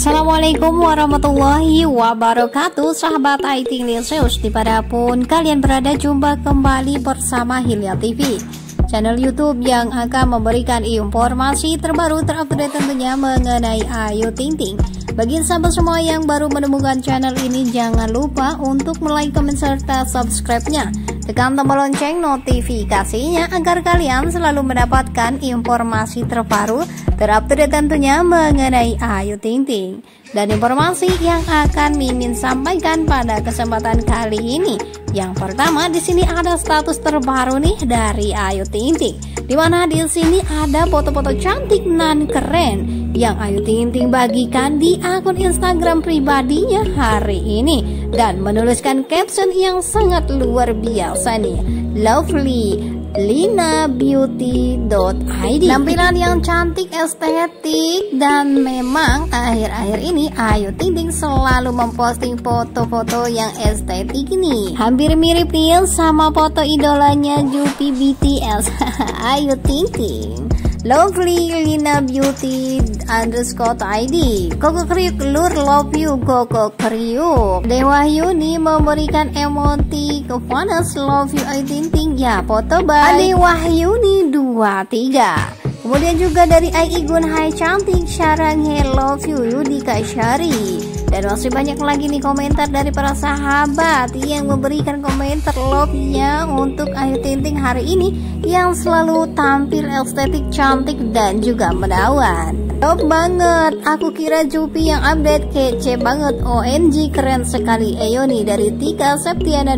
Assalamualaikum warahmatullahi wabarakatuh, sahabat IT Lesius dimanapun kalian berada. Jumpa kembali bersama Hilya TV, channel YouTube yang akan memberikan informasi terbaru terupdate tentunya mengenai Ayu Ting Ting. Bagi sahabat semua yang baru menemukan channel ini, jangan lupa untuk like, comment, serta subscribe-nya. Tekan tombol lonceng notifikasinya agar kalian selalu mendapatkan informasi terbaru terupdate tentunya mengenai Ayu Ting Ting. Dan informasi yang akan Mimin sampaikan pada kesempatan kali ini, yang pertama di sini ada status terbaru nih dari Ayu Ting Ting, di mana di sini ada foto-foto cantik nan keren yang Ayu Ting Ting bagikan di akun Instagram pribadinya hari ini, dan menuliskan caption yang sangat luar biasa nih, lovely linabeauty.id. Tampilan yang cantik, estetik, dan memang akhir-akhir ini Ayu Ting Ting selalu memposting foto-foto yang estetik nih. Hampir mirip nih sama foto idolanya Jupi BTS. Ayu Ting Ting, lovely linabeauty_id. Koko Kriuk lur love you Koko Kriuk. Dewa Yuni memberikan emoti ke panas love you Ayu Ting Ting ya, foto by Ade Wahyuni 23. Kemudian juga dari Ai Igun, hai cantik, Syarang he love you Yudika Syari. Dan masih banyak lagi nih komentar dari para sahabat yang memberikan komentar love-nya untuk Ayu Ting Ting hari ini, yang selalu tampil estetik, cantik, dan juga menawan. Love banget, aku kira Jupi yang update, kece banget, OMG keren sekali Eyoni dari Tika Septiana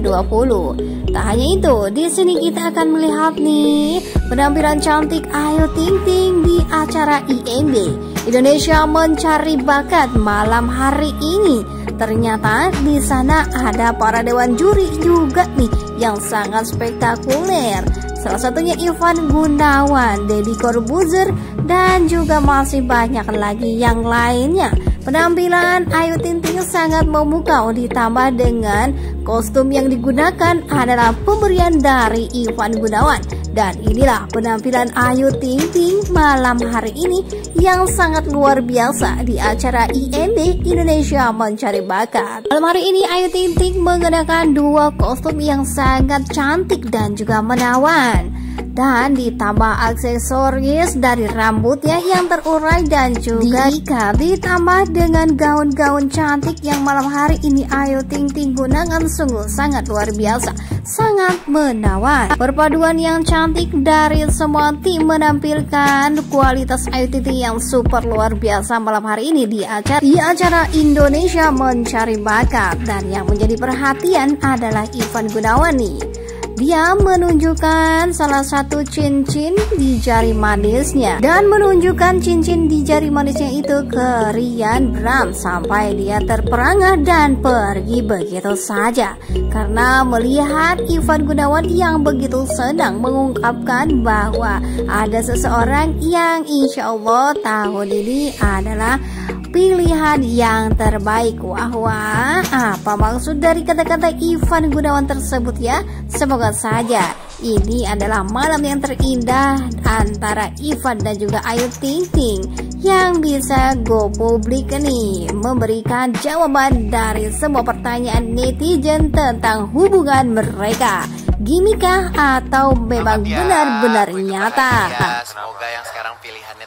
20. Tak hanya itu, di sini kita akan melihat nih penampilan cantik Ayu Ting Ting di acara IMB Indonesia Mencari Bakat malam hari ini. Ternyata di sana ada para dewan juri juga nih yang sangat spektakuler. Salah satunya Ivan Gunawan, Deddy Corbuzier, dan juga masih banyak lagi yang lainnya. Penampilan Ayu Ting Ting sangat memukau, ditambah dengan kostum yang digunakan adalah pemberian dari Ivan Gunawan. Dan inilah penampilan Ayu Ting Ting malam hari ini yang sangat luar biasa di acara IMB Indonesia Mencari Bakat. Malam hari ini Ayu Ting Ting mengenakan dua kostum yang sangat cantik dan juga menawan, dan ditambah aksesoris dari rambutnya yang terurai dan juga diikat, ditambah dengan gaun-gaun cantik yang malam hari ini Ayu Ting Ting gunakan, sungguh sangat luar biasa, sangat menawan. Perpaduan yang cantik dari semua tim menampilkan kualitas Ayu Ting Ting yang super luar biasa malam hari ini di acara Indonesia Mencari Bakat. Dan yang menjadi perhatian adalah Ivan Gunawan nih. Dia menunjukkan salah satu cincin di jari manisnya, dan menunjukkan cincin di jari manisnya itu ke Rian Bram, sampai dia terperangah dan pergi begitu saja karena melihat Ivan Gunawan yang begitu senang mengungkapkan bahwa ada seseorang yang insya Allah tahun ini adalah pilihan yang terbaik. Wah, apa maksud dari kata-kata Ivan Gunawan tersebut ya? Semoga saja ini adalah malam yang terindah antara Ivan dan juga Ayu Ting Ting yang bisa go publik nih, memberikan jawaban dari semua pertanyaan netizen tentang hubungan mereka. Gimikah atau memang benar-benar nyata? Ya, semoga yang sekarang pilihannya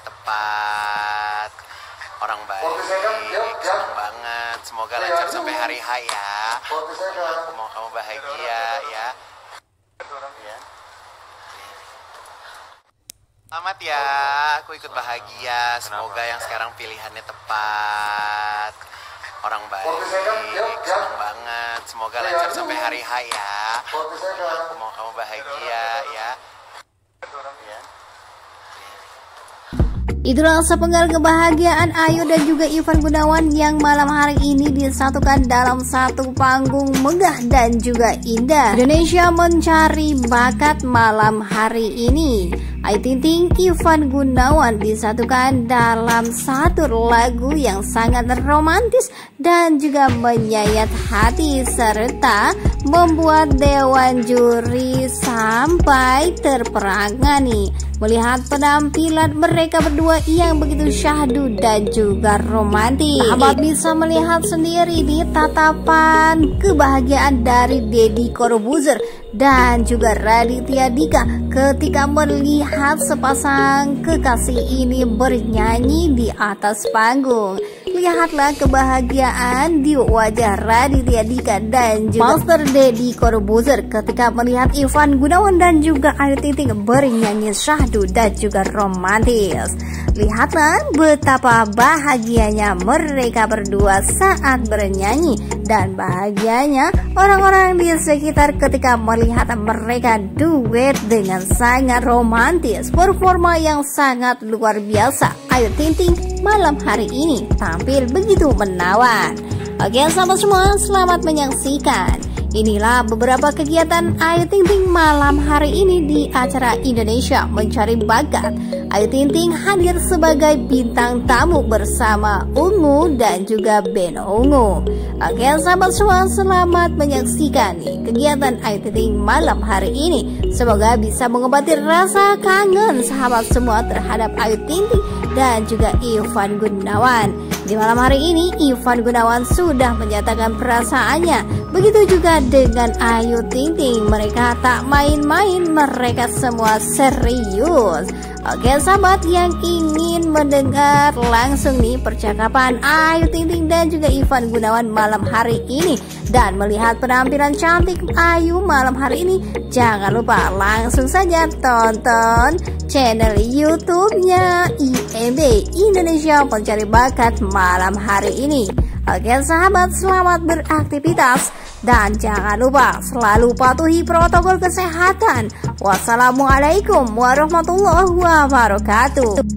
tepat. Orang baik, senang banget. Semoga lancar sampai hari H ya. Aku mau kamu bahagia ya. Selamat ya, aku ikut bahagia. Semoga yang sekarang pilihannya tepat. Orang baik, senang banget. Semoga lancar sampai hari H ya. Aku mau kamu bahagia ya. Itulah sepenggal kebahagiaan Ayu dan juga Ivan Gunawan yang malam hari ini disatukan dalam satu panggung megah dan juga indah Indonesia Mencari Bakat malam hari ini. Ayu Ting Ting, Ivan Gunawan disatukan dalam satu lagu yang sangat romantis dan juga menyayat hati serta membuat dewan juri sampai terperangah nih melihat penampilan mereka berdua yang begitu syahdu dan juga romantis. Sahabat bisa melihat sendiri di tatapan kebahagiaan dari Deddy Corbuzier dan juga Raditya Dika ketika melihat sepasang kekasih ini bernyanyi di atas panggung. Lihatlah kebahagiaan di wajah Raditya Dika dan juga Master Deddy Corbuzier ketika melihat Ivan Gunawan dan juga Ayu Ting Ting bernyanyi syahdu dan juga romantis. Lihatlah betapa bahagianya mereka berdua saat bernyanyi dan bahagianya orang-orang di sekitar ketika melihat mereka duet dengan sangat romantis. Performa yang sangat luar biasa Ayu Ting Ting malam hari ini tampil begitu menawan. Oke sahabat semua, selamat menyaksikan. Inilah beberapa kegiatan Ayu Ting Ting malam hari ini di acara Indonesia Mencari Bakat. Ayu Ting Ting hadir sebagai bintang tamu bersama Ungu dan juga band Ungu. Oke sahabat semua, selamat menyaksikan nih kegiatan Ayu Ting Ting malam hari ini. Semoga bisa mengobati rasa kangen sahabat semua terhadap Ayu Ting Ting dan juga Ivan Gunawan. Di malam hari ini Ivan Gunawan sudah menyatakan perasaannya. Begitu juga dengan Ayu Ting Ting, mereka tak main-main, mereka semua serius. Oke sahabat yang ingin mendengar langsung nih percakapan Ayu Ting Ting dan juga Ivan Gunawan malam hari ini dan melihat penampilan cantik Ayu malam hari ini, jangan lupa langsung saja tonton channel YouTube-nya IMB Indonesia Mencari Bakat malam hari ini. Oke sahabat, selamat beraktivitas dan jangan lupa selalu patuhi protokol kesehatan. Wassalamualaikum warahmatullahi wabarakatuh.